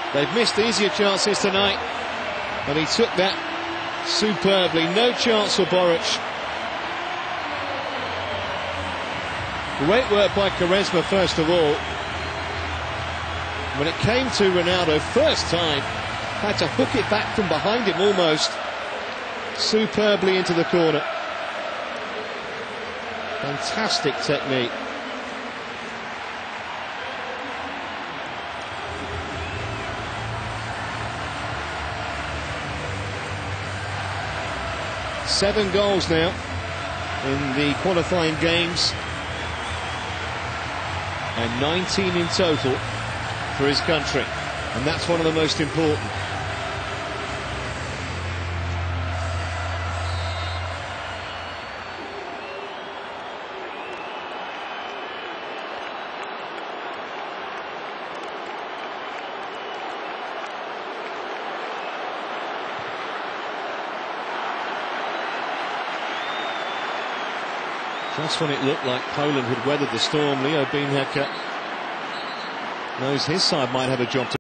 They've missed easier chances tonight, and he took that superbly. No chance for Boric. Great work by Quaresma first of all. When it came to Ronaldo, first time, had to hook it back from behind him almost. Superbly into the corner. Fantastic technique. Seven goals now in the qualifying games, and 19 in total for his country, and that's one of the most important. Just when it looked like Poland had weathered the storm, Leo Beenhakker knows his side might have a job to